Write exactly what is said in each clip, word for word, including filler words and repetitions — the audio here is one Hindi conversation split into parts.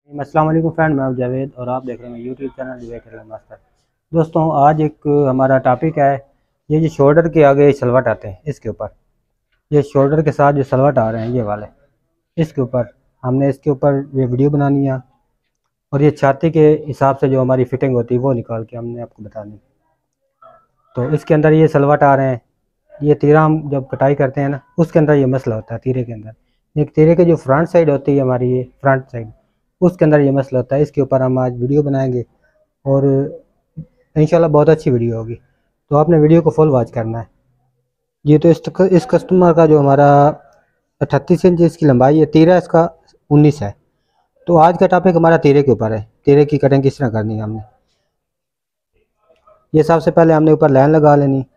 अस्सलाम वालेकुम फ्रेंड, मैं हूं जावेद और आप देख रहे हैं यूट्यूब चैनल डिबेट मास्टर। दोस्तों, आज एक हमारा टॉपिक है ये जो शोल्डर के आगे सलवट आते हैं इसके ऊपर। ये शोल्डर के साथ जो सलवट आ रहे हैं ये वाले, इसके ऊपर हमने इसके ऊपर ये वीडियो बनानी है और ये छाती के हिसाब से जो हमारी फिटिंग होती है वो निकाल के हमने आपको बतानी। तो इसके अंदर ये सलवट आ रहे हैं, ये तीरा हम जब कटाई करते हैं ना उसके अंदर ये मसला होता है। तीरे के अंदर एक तीरे के जो फ्रंट साइड होती है हमारी, ये फ्रंट साइड, उसके अंदर ये मसला होता है। इसके ऊपर हम आज वीडियो बनाएंगे और इंशाल्लाह बहुत अच्छी वीडियो होगी, तो आपने वीडियो को फुल वॉच करना है। ये तो इस इस कस्टमर का जो हमारा अठतीस इंच इसकी लंबाई है, तीरा इसका उन्नीस है। तो आज का टॉपिक हमारा तीरे के ऊपर है, तीरे की कटिंग किस तरह करनी है हमने। ये सबसे पहले हमने ऊपर लाइन लगा लेनी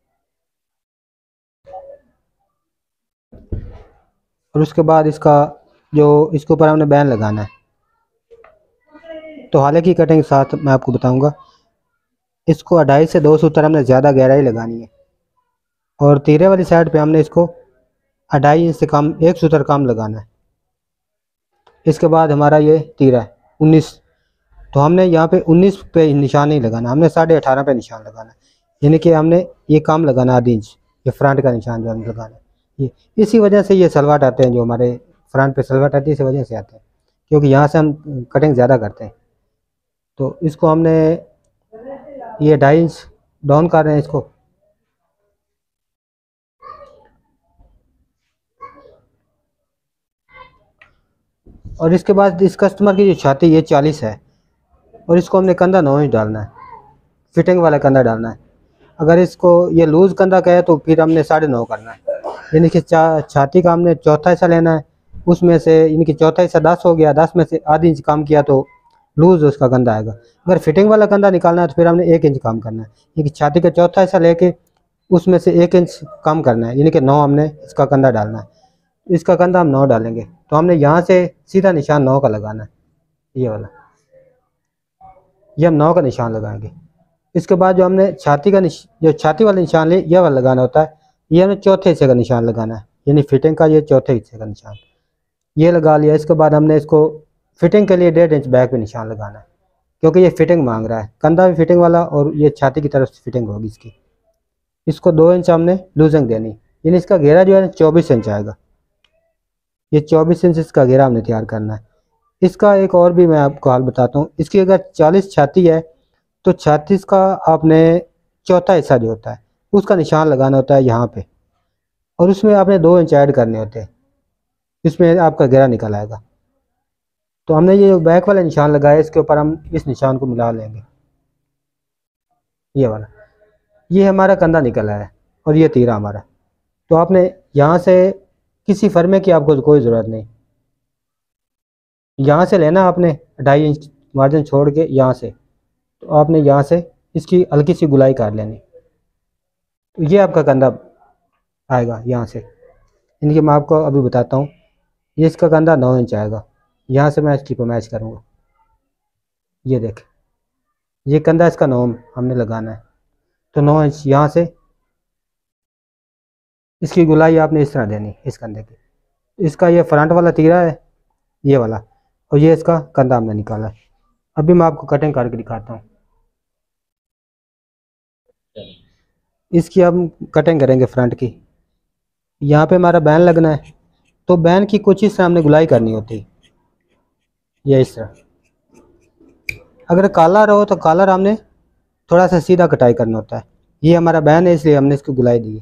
और उसके बाद इसका जो इसके ऊपर हमने बैन लगाना है। तो हालांकि कटिंग के साथ मैं आपको बताऊंगा, इसको अढ़ाई से दो सूत्र हमने ज़्यादा गहराई लगानी है और तीरे वाली साइड पे हमने इसको अढ़ाई इंच से कम एक सूत्र कम लगाना है। इसके बाद हमारा ये तीरा है उन्नीस, तो हमने यहाँ पे उन्नीस पे निशान नहीं लगाना, हमने साढ़े अठारह पे निशान लगाना है। यानी कि हमने ये कम लगाना आधी इंच, ये फ्रंट का निशान जो हमने लगाना है। ये इसी वजह से ये सलवाट आते हैं, जो हमारे फ्रंट पे सलवाट आती है इसी वजह से आते हैं, क्योंकि यहाँ से हम कटिंग ज़्यादा करते हैं। तो इसको हमने ये ढाई इंच डाउन कर रहे हैं इसको। और इसके बाद इस कस्टमर की जो छाती ये चालीस है और इसको हमने कंधा नौ इंच डालना है, फिटिंग वाला कंधा डालना है। अगर इसको ये लूज़ कंधा का है तो फिर हमने साढ़े नौ करना है। यानी कि चा, छाती का हमने चौथा हिस्सा लेना है, उसमें से यानी कि चौथा हिस्सा दस हो गया, दस में से आधी इंच कम किया तो लूज़ उसका कंधा आएगा। अगर फिटिंग वाला कंधा निकालना है तो फिर हमने एक इंच कम करना है, यानी कि छाती का चौथा हिस्सा लेके उसमें से एक इंच कम करना है, यानी कि नौ हमने इसका कंधा डालना है। इसका कंधा हम नौ डालेंगे, तो हमने यहाँ से सीधा निशान नौ का लगाना है, ये वाला, ये हम नौ का निशान लगाएंगे। इसके बाद जो हमने छाती का निश जो छाती वाला निशान ले ये वाला लगाना होता है, ये हमें चौथे हिस्से का निशान लगाना है, यानी फिटिंग का ये चौथे हिस्से का निशान ये लगा लिया। इसके बाद हमने इसको फिटिंग के लिए डेढ़ इंच बैक पे निशान लगाना है, क्योंकि ये फिटिंग मांग रहा है, कंधा भी फिटिंग वाला और ये छाती की तरफ से फिटिंग होगी इसकी। इसको दो इंच हमने लूजिंग देनी, यानी इसका घेरा जो है चौबीस इंच आएगा। ये चौबीस इंच इसका घेरा हमने तैयार करना है। इसका एक और भी मैं आपको हाल बताता हूँ, इसकी अगर चालीस छाती है तो छत्तीस का आपने चौथा हिस्सा जो होता है उसका निशान लगाना होता है यहाँ पे, और उसमें आपने दो इंच ऐड करने होते हैं, इसमें आपका घेरा निकल आएगा। तो हमने ये बैक वाला निशान लगाया, इसके ऊपर हम इस निशान को मिला लेंगे, ये वाला, ये हमारा कंधा निकल आया है और ये तीरा हमारा। तो आपने यहाँ से किसी फरमे की आपको कोई ज़रूरत नहीं, यहाँ से लेना आपने ढाई इंच मार्जिन छोड़ के यहाँ से, तो आपने यहाँ से इसकी हल्की सी गुलाई कर लेनी, तो ये आपका कंधा आएगा यहाँ से। इनकी मैं आपको अभी बताता हूँ, ये इसका कंधा नौ इंच आएगा, यहाँ से मैं इसकी को मैच करूँगा। ये देख, ये कंधा इसका नौ हमने लगाना है, तो नौ इंच यहाँ से इसकी गुलाई आपने इस तरह देनी इस कंधे की। इसका ये फ्रंट वाला तीरा है ये वाला, और ये इसका कंधा हमने निकाला है। अभी मैं आपको कटिंग करके दिखाता हूँ। इसकी हम कटिंग करेंगे फ्रंट की। यहाँ पे हमारा बैन लगना है, तो बैन की कुछ इस तरह हमने गुलाई करनी होती है, ये इस तरह। अगर कॉलर हो तो कॉलर हमने थोड़ा सा सीधा कटाई करना होता है। ये हमारा बैन है इसलिए हमने इसको गुलाई दी।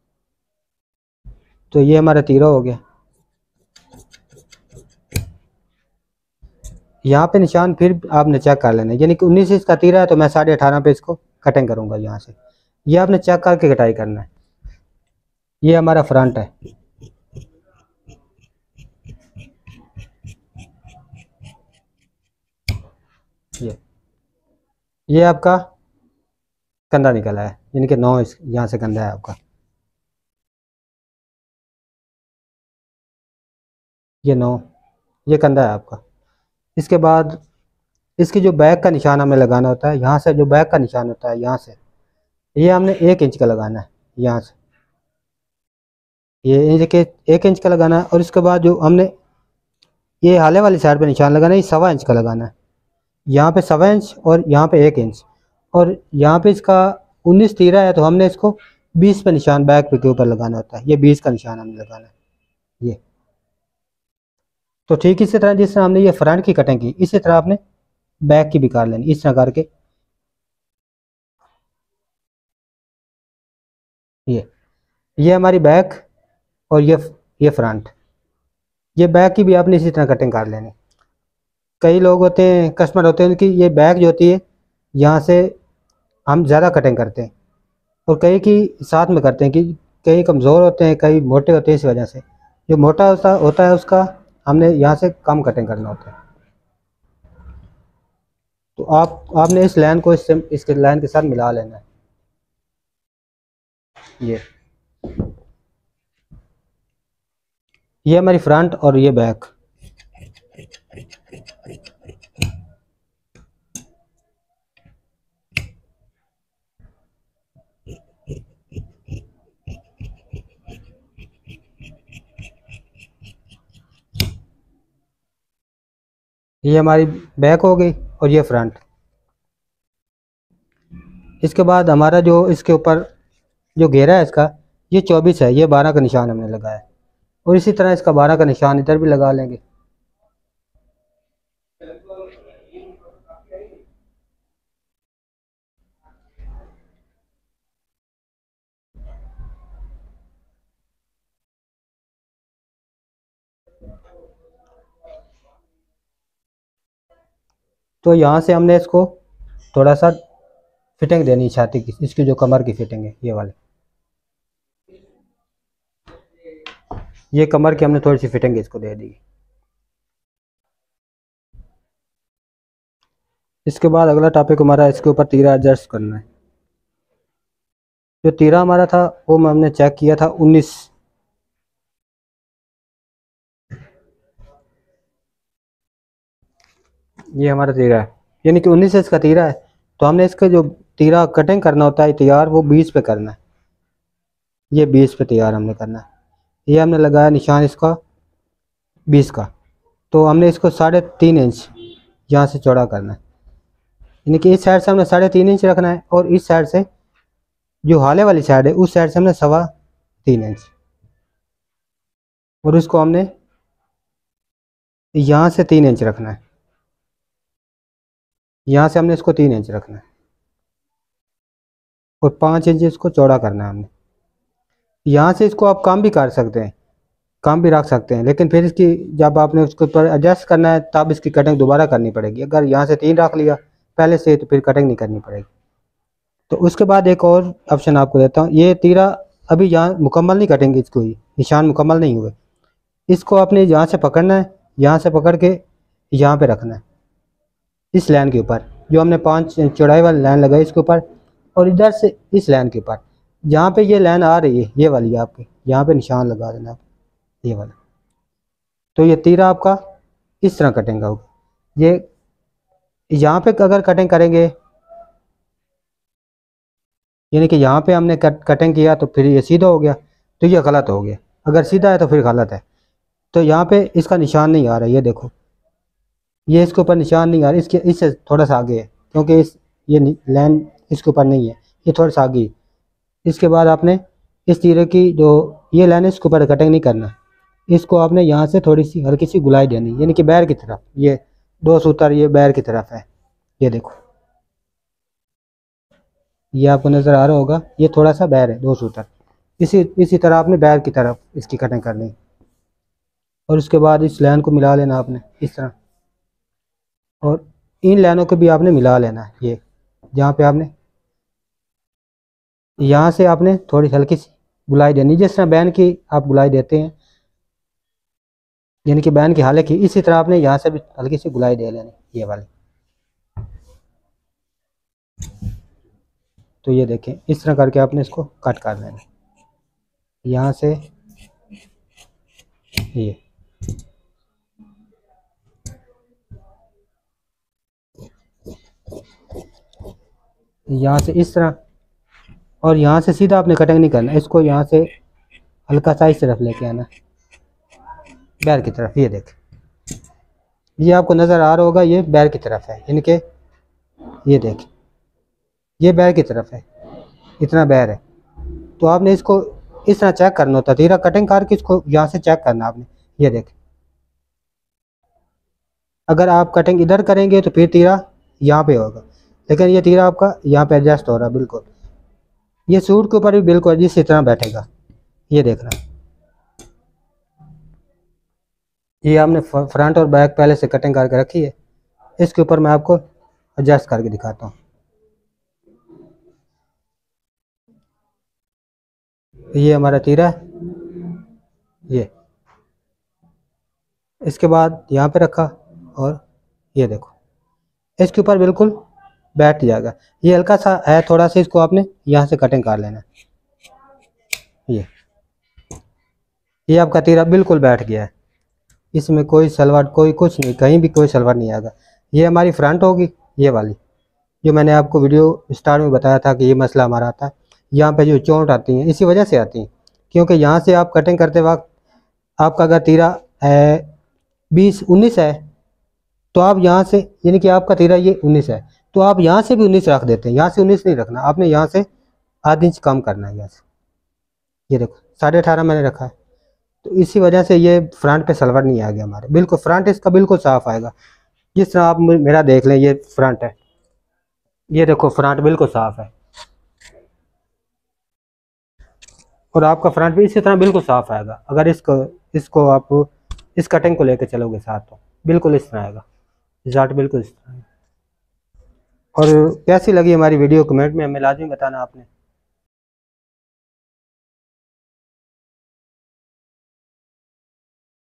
तो ये हमारा तीरा हो गया। यहाँ पे निशान फिर आपने चेक कर लेना, यानी कि उन्नीस इंच का तीरा है तो मैं साढ़े अठारह पे इसको कटिंग करूँगा यहाँ से। ये आपने चेक करके कटाई करना है। ये हमारा फ्रंट है, ये ये आपका कंधा निकला है, यानी कि नौ इस यहाँ से कंधा है आपका, ये नौ, ये कंधा है आपका। इसके बाद इसकी जो बैक का निशान हमें लगाना होता है, यहाँ से जो बैक का निशान होता है यहाँ से, ये हमने एक इंच का लगाना है यहाँ से, ये इंच के एक इंच का लगाना है। और इसके बाद जो हमने ये हाले वाली साइड पे निशान लगाना है, ये सवा इंच का लगाना है। यहाँ पे सवा इंच और यहाँ पे एक इंच, और यहाँ पे इसका उन्नीस तीरा है तो हमने इसको बीस पे निशान बैक पे के ऊपर लगाना होता है। ये बीस का निशान हमने लगाना है ये। तो ठीक इसी तरह जिस तरह हमने ये फ्रंट की कटिंग की, इसी तरह आपने बैक की भी कर लेनी, इस तरह करके। ये ये हमारी बैक और ये ये फ्रंट, ये बैक की भी आपने इसी तरह कटिंग कर लेनी। कई लोग होते हैं, कस्टमर होते हैं, उनकी ये बैक जो होती है यहाँ से हम ज़्यादा कटिंग करते हैं, और कई की साथ में करते हैं कि कई कमज़ोर होते हैं, कई मोटे होते हैं। इस वजह से जो मोटा होता होता है उसका हमने यहाँ से कम कटिंग करना होता है। तो आप आपने इस लाइन को इससे इसके लाइन के साथ मिला लेना है। ये ये हमारी फ्रंट और ये बैक। ये हमारी बैक हो गई और ये फ्रंट। इसके बाद हमारा जो इसके ऊपर जो घेरा है इसका, ये चौबीस है, ये बारह का निशान हमने लगाया है, और इसी तरह इसका बारह का निशान इधर भी लगा लेंगे। तो यहाँ से हमने इसको थोड़ा सा फिटिंग देनी छाती की, इसकी जो कमर की फिटिंग है ये वाली, ये कमर की हमने थोड़ी सी फिटिंग इसको दे दी। इसके बाद अगला टॉपिक हमारा इसके ऊपर तीरा एडजस्ट करना है। जो तीरा हमारा था वो हमने चेक किया था उन्नीस, ये हमारा तीरा है, यानी कि उन्नीस इसका तीरा है। तो हमने इसका जो तीरा कटिंग करना होता है तैयार, वो बीस पे करना है। ये बीस पे तैयार हमने करना है। ये हमने लगाया निशान इसका बीस का, तो हमने इसको साढ़े तीन इंच यहाँ से चौड़ा करना है, यानी कि इस साइड से हमने साढ़े तीन इंच रखना है, और इस साइड से जो हाले वाली साइड है उस साइड से हमने सवा तीन इंच, और उसको हमने यहाँ से तीन इंच रखना है। यहाँ से हमने इसको तीन इंच रखना है, और पाँच इंच इसको चौड़ा करना है हमने। यहाँ से इसको आप कम भी कर सकते हैं, कम भी रख सकते हैं, लेकिन फिर इसकी जब आपने उसके ऊपर एडजस्ट करना है तब इसकी कटिंग दोबारा करनी पड़ेगी। अगर यहाँ से तीन रख लिया पहले से तो फिर कटिंग नहीं करनी पड़ेगी। तो उसके बाद एक और ऑप्शन आपको देता हूँ। ये तीरा अभी यहाँ मुकम्मल नहीं कटेंगे, इसको ही निशान मुकम्मल नहीं हुए, इसको आपने यहाँ से पकड़ना है, यहाँ से पकड़ के यहाँ पे रखना है, इस लाइन के ऊपर जो हमने पाँच चौड़ाई वाली लाइन लगाई इसके ऊपर, और इधर से इस लाइन के ऊपर जहाँ पे ये लाइन आ रही है ये वाली आपके यहाँ पे निशान लगा देना आप, ये वाला। तो ये तीरा आपका इस तरह कटिंग होगा। ये यहाँ पे अगर कटिंग करेंगे, यानी कि यहाँ पे हमने कट कटिंग किया तो फिर ये सीधा हो गया, तो ये गलत हो गया। अगर सीधा है तो फिर गलत है। तो यहाँ पे इसका निशान नहीं आ रहा है, ये देखो, ये इसके ऊपर निशान नहीं आ रहा, इसके इससे थोड़ा सा आगे है, क्योंकि इस ये लाइन इसके ऊपर नहीं है, ये थोड़ा सा आगे। इसके बाद आपने इस तीरे की जो ये लाइन है इसके ऊपर कटिंग नहीं करना, इसको आपने यहाँ से थोड़ी सी हल्की सी गुलाई देनी, यानी कि बैर की तरफ। ये दो सूतर ये बैर की तरफ है, ये देखो, ये आपको नज़र आ रहा होगा, ये थोड़ा सा बैर है दो सूतर। इसी इसी तरह आपने बैर की तरफ इसकी कटिंग करनी, और उसके बाद इस लाइन को मिला लेना आपने इस तरह, और इन लाइनों को भी आपने मिला लेना है। ये जहाँ पे आपने यहाँ से आपने थोड़ी हल्की सी गुलाई देनी, जिस तरह बैन की आप गुलाई देते हैं, यानी कि बैन की हाले की, इसी तरह आपने यहाँ से भी हल्की सी गुलाई दे लेनी, ये वाली। तो ये देखें, इस तरह करके आपने इसको कट कर लेना, यहाँ से ये यहाँ से इस तरह, और यहाँ से सीधा आपने कटिंग नहीं करना, इसको यहाँ से हल्का सा इस तरफ लेके आना बैर की तरफ, ये देख। ये आपको नज़र आ रहा होगा, ये बैर की तरफ है, इनके ये देख, ये बैर की तरफ है, इतना बैर है। तो आपने इसको इस तरह चेक करना होता है, तीरा कटिंग करके इसको यहाँ से चेक करना आपने। ये देख, अगर आप कटिंग इधर करेंगे तो फिर तीरा यहाँ पे होगा, लेकिन ये तीरा आपका यहाँ पे एडजस्ट हो रहा है बिल्कुल। ये सूट के ऊपर भी बिल्कुल जिस तरह बैठेगा, ये देखना। ये हमने फ्रंट और बैक पहले से कटिंग करके रखी है, इसके ऊपर मैं आपको एडजस्ट करके दिखाता हूँ। ये हमारा तीरा है, ये इसके बाद यहाँ पे रखा और ये देखो इसके ऊपर बिल्कुल बैठ जाएगा। ये हल्का सा है थोड़ा सा, इसको आपने यहाँ से कटिंग कर लेना। ये ये आपका तीरा बिल्कुल बैठ गया है, इसमें कोई सलवार कोई कुछ नहीं, कहीं भी कोई सलवार नहीं आएगा। ये हमारी फ्रंट होगी, ये वाली जो मैंने आपको वीडियो स्टार्ट में बताया था कि ये मसला हमारा आता है। यहाँ पे जो चोट आती हैं इसी वजह से आती हैं, क्योंकि यहाँ से आप कटिंग करते वक्त आपका अगर तीरा है बीस उन्नीस है तो आप यहाँ से, यानी कि आपका तीरा ये उन्नीस है तो आप यहाँ से भी उन्नीस रख देते हैं। यहाँ से उन्नीस नहीं रखना, आपने यहाँ से आध इंच कम करना है यहाँ से। ये देखो साढ़े अठारह मैंने रखा है, तो इसी वजह से ये फ्रंट पे सलवार नहीं आ गया हमारे, बिल्कुल फ्रंट इसका बिल्कुल साफ आएगा। जिस तरह आप मेरा देख लें, ये फ्रंट है, ये देखो फ्रंट बिल्कुल साफ है, और आपका फ्रंट भी इसी तरह बिल्कुल साफ आएगा। अगर इसको इसको आप इस कटिंग को लेकर चलोगे साथ तो बिल्कुल इस तरह आएगा, रिजल्ट बिल्कुल इस तरह। और कैसी लगी हमारी वीडियो कमेंट में हमें लाजमी बताना आपने।